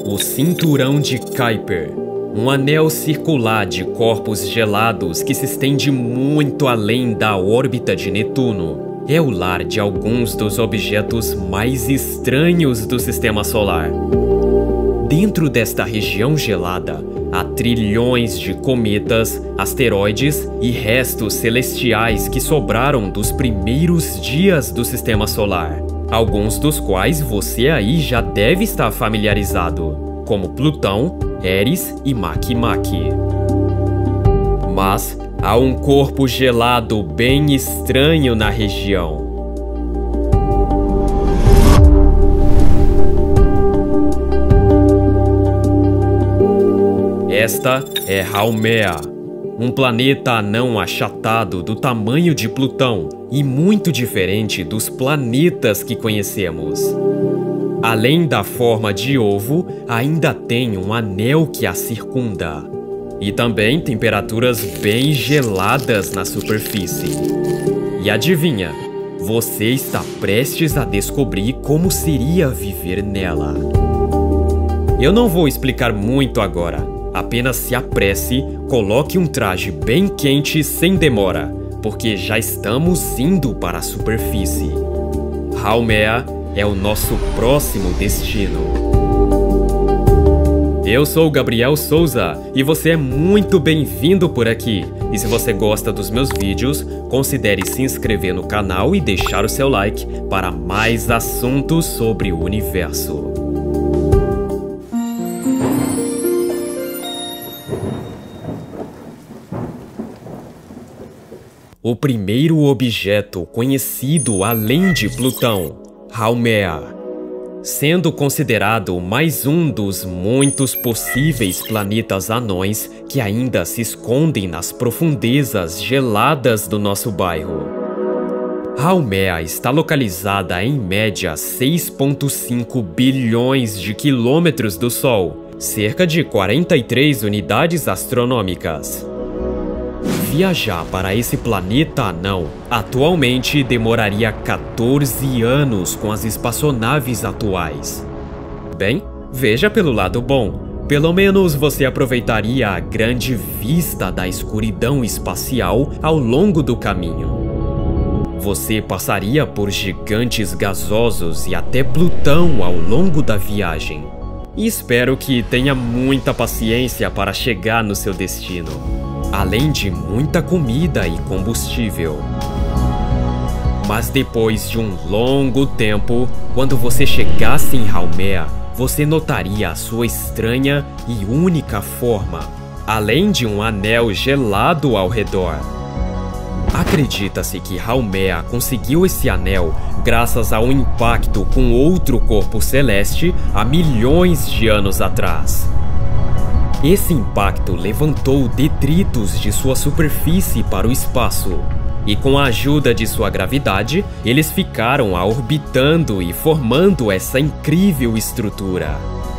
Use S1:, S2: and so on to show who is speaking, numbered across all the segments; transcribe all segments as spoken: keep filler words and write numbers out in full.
S1: O Cinturão de Kuiper, um anel circular de corpos gelados que se estende muito além da órbita de Netuno, é o lar de alguns dos objetos mais estranhos do Sistema Solar. Dentro desta região gelada, há trilhões de cometas, asteroides e restos celestiais que sobraram dos primeiros dias do Sistema Solar, alguns dos quais você aí já deve estar familiarizado, como Plutão, Eris e Makemake. Mas há um corpo gelado bem estranho na região. Esta é Haumea, um planeta anão achatado do tamanho de Plutão e muito diferente dos planetas que conhecemos. Além da forma de ovo, ainda tem um anel que a circunda. E também temperaturas bem geladas na superfície. E adivinha, você está prestes a descobrir como seria viver nela. Eu não vou explicar muito agora. Apenas se apresse, coloque um traje bem quente sem demora, porque já estamos indo para a superfície. Haumea é o nosso próximo destino. Eu sou Gabriel Souza e você é muito bem-vindo por aqui. E se você gosta dos meus vídeos, considere se inscrever no canal e deixar o seu like para mais assuntos sobre o universo. O primeiro objeto conhecido além de Plutão, Haumea, sendo considerado mais um dos muitos possíveis planetas anões que ainda se escondem nas profundezas geladas do nosso bairro. Haumea está localizada em média seis vírgula cinco bilhões de quilômetros do Sol, cerca de quarenta e três unidades astronômicas. Viajar para esse planeta anão atualmente demoraria quatorze anos com as espaçonaves atuais. Bem, veja pelo lado bom. Pelo menos você aproveitaria a grande vista da escuridão espacial ao longo do caminho. Você passaria por gigantes gasosos e até Plutão ao longo da viagem. E espero que tenha muita paciência para chegar no seu destino. Além de muita comida e combustível. Mas depois de um longo tempo, quando você chegasse em Haumea, você notaria a sua estranha e única forma, além de um anel gelado ao redor. Acredita-se que Haumea conseguiu esse anel graças a um impacto com outro corpo celeste há milhões de anos atrás. Esse impacto levantou detritos de sua superfície para o espaço, e com a ajuda de sua gravidade, eles ficaram a orbitando e formando essa incrível estrutura.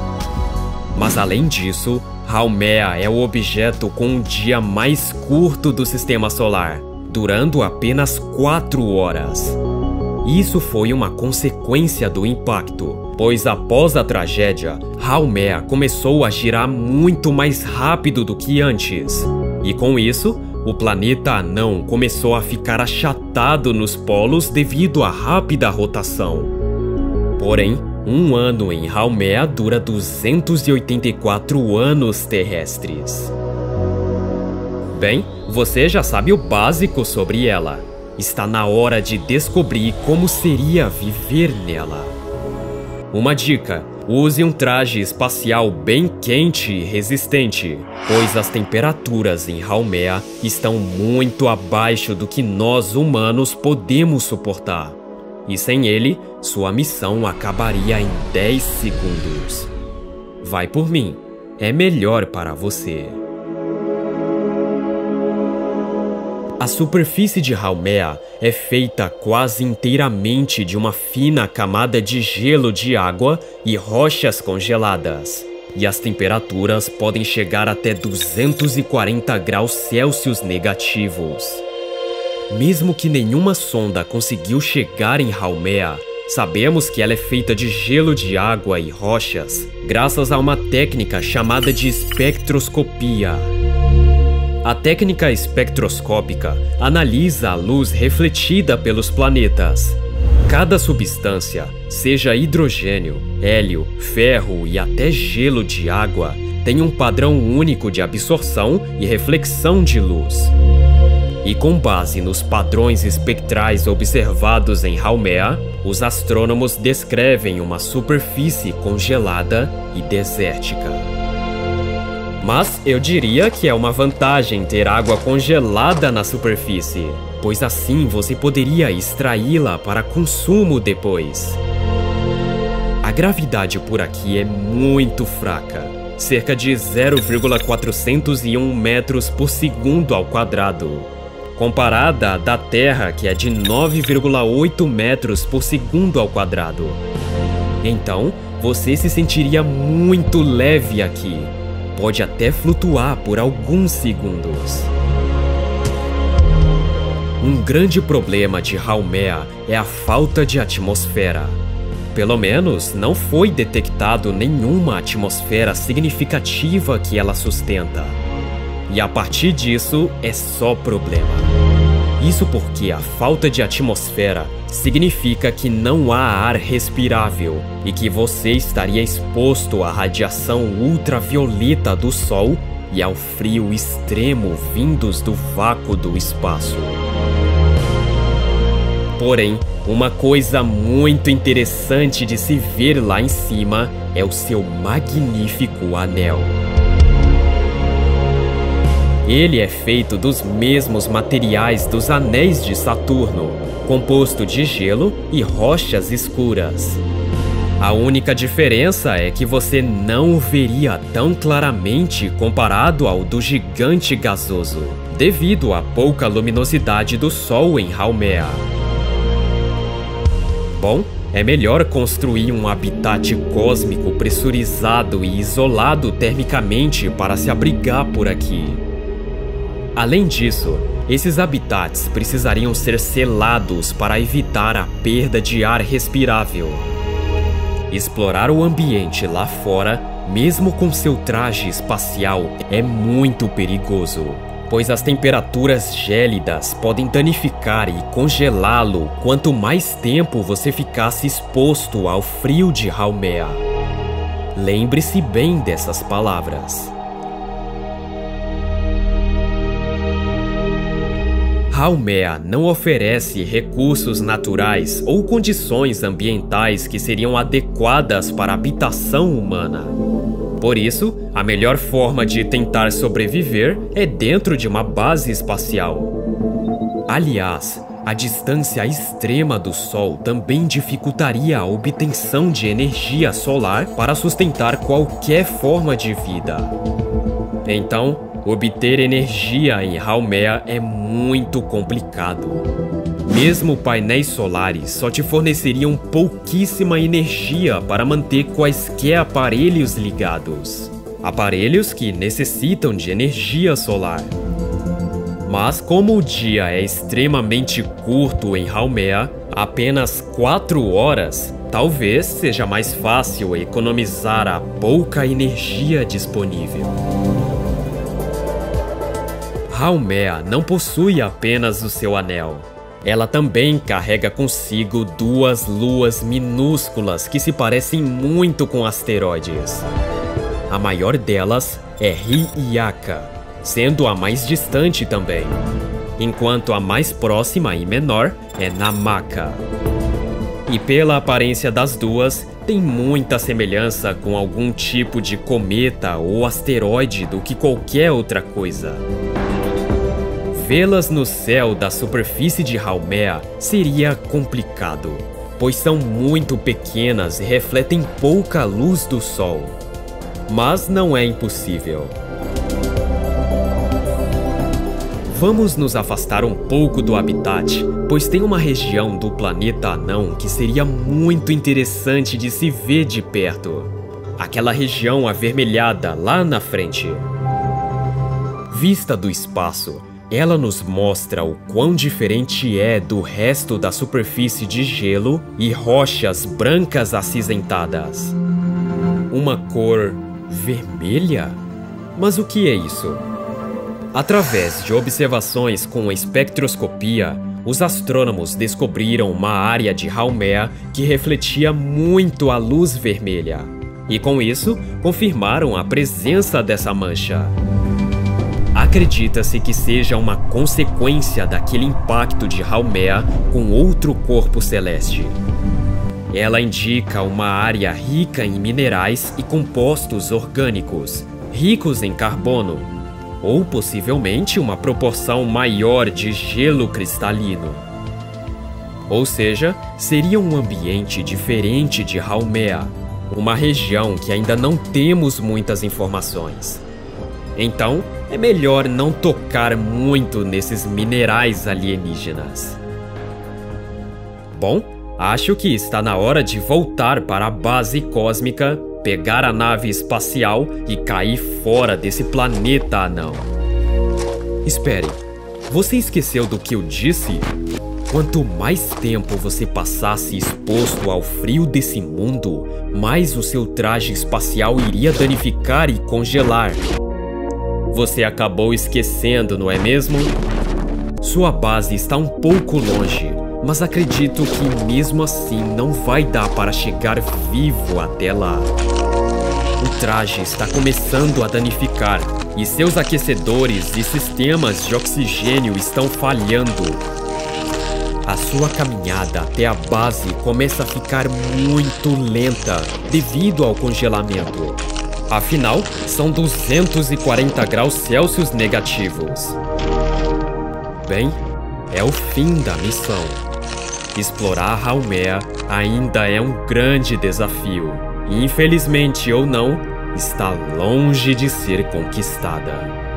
S1: Mas além disso, Haumea é o objeto com o dia mais curto do Sistema Solar, durando apenas quatro horas. Isso foi uma consequência do impacto, pois após a tragédia, Haumea começou a girar muito mais rápido do que antes. E com isso, o planeta anão começou a ficar achatado nos polos devido à rápida rotação. Porém, um ano em Haumea dura duzentos e oitenta e quatro anos terrestres. Bem, você já sabe o básico sobre ela. Está na hora de descobrir como seria viver nela. Uma dica: use um traje espacial bem quente e resistente, pois as temperaturas em Haumea estão muito abaixo do que nós humanos podemos suportar. E sem ele, sua missão acabaria em dez segundos. Vai por mim, é melhor para você. A superfície de Haumea é feita quase inteiramente de uma fina camada de gelo de água e rochas congeladas, e as temperaturas podem chegar até duzentos e quarenta graus Celsius negativos. Mesmo que nenhuma sonda conseguiu chegar em Haumea, Sabemos que ela é feita de gelo de água e rochas, graças a uma técnica chamada de espectroscopia. A técnica espectroscópica analisa a luz refletida pelos planetas. Cada substância, seja hidrogênio, hélio, ferro e até gelo de água, tem um padrão único de absorção e reflexão de luz. E com base nos padrões espectrais observados em Haumea, os astrônomos descrevem uma superfície congelada e desértica. Mas eu diria que é uma vantagem ter água congelada na superfície, pois assim você poderia extraí-la para consumo depois. A gravidade por aqui é muito fraca, cerca de zero vírgula quatrocentos e um metros por segundo ao quadrado, comparada à da Terra, que é de nove vírgula oito metros por segundo ao quadrado. Então, você se sentiria muito leve aqui. Pode até flutuar por alguns segundos. Um grande problema de Haumea é a falta de atmosfera. Pelo menos, não foi detectado nenhuma atmosfera significativa que ela sustenta. E a partir disso, é só problema. Isso porque a falta de atmosfera significa que não há ar respirável e que você estaria exposto à radiação ultravioleta do Sol e ao frio extremo vindos do vácuo do espaço. Porém, uma coisa muito interessante de se ver lá em cima é o seu magnífico anel. Ele é feito dos mesmos materiais dos anéis de Saturno, composto de gelo e rochas escuras. A única diferença é que você não o veria tão claramente comparado ao do gigante gasoso, devido à pouca luminosidade do Sol em Haumea. Bom, é melhor construir um habitat cósmico pressurizado e isolado termicamente para se abrigar por aqui. Além disso, esses habitats precisariam ser selados para evitar a perda de ar respirável. Explorar o ambiente lá fora, mesmo com seu traje espacial, é muito perigoso, pois as temperaturas gélidas podem danificar e congelá-lo quanto mais tempo você ficasse exposto ao frio de Haumea. Lembre-se bem dessas palavras. Haumea não oferece recursos naturais ou condições ambientais que seriam adequadas para a habitação humana. Por isso, a melhor forma de tentar sobreviver é dentro de uma base espacial. Aliás, a distância extrema do Sol também dificultaria a obtenção de energia solar para sustentar qualquer forma de vida. Então, obter energia em Haumea é muito complicado. Mesmo painéis solares só te forneceriam pouquíssima energia para manter quaisquer aparelhos ligados. Aparelhos que necessitam de energia solar. Mas como o dia é extremamente curto em Haumea, apenas quatro horas, talvez seja mais fácil economizar a pouca energia disponível. Haumea não possui apenas o seu anel. Ela também carrega consigo duas luas minúsculas que se parecem muito com asteroides. A maior delas é Hi'iaka, sendo a mais distante também, enquanto a mais próxima e menor é Namaka. E pela aparência das duas, tem muita semelhança com algum tipo de cometa ou asteroide do que qualquer outra coisa. Vê-las no céu da superfície de Haumea seria complicado, pois são muito pequenas e refletem pouca luz do Sol. Mas não é impossível. Vamos nos afastar um pouco do habitat, pois tem uma região do planeta anão que seria muito interessante de se ver de perto. Aquela região avermelhada lá na frente. Vista do espaço, ela nos mostra o quão diferente é do resto da superfície de gelo e rochas brancas acinzentadas. Uma cor vermelha? Mas o que é isso? Através de observações com espectroscopia, os astrônomos descobriram uma área de Haumea que refletia muito a luz vermelha. E com isso, confirmaram a presença dessa mancha. Acredita-se que seja uma consequência daquele impacto de Haumea com outro corpo celeste. Ela indica uma área rica em minerais e compostos orgânicos, ricos em carbono, ou possivelmente uma proporção maior de gelo cristalino. Ou seja, seria um ambiente diferente de Haumea, uma região que ainda não temos muitas informações. Então, é melhor não tocar muito nesses minerais alienígenas. Bom, acho que está na hora de voltar para a base cósmica, pegar a nave espacial e cair fora desse planeta anão. Espere, você esqueceu do que eu disse? Quanto mais tempo você passasse exposto ao frio desse mundo, mais o seu traje espacial iria danificar e congelar. Você acabou esquecendo, não é mesmo? Sua base está um pouco longe, mas acredito que mesmo assim não vai dar para chegar vivo até lá. O traje está começando a danificar e seus aquecedores e sistemas de oxigênio estão falhando. A sua caminhada até a base começa a ficar muito lenta devido ao congelamento. Afinal, são duzentos e quarenta graus Celsius negativos. Bem, é o fim da missão. Explorar Haumea ainda é um grande desafio. E, infelizmente ou não, está longe de ser conquistada.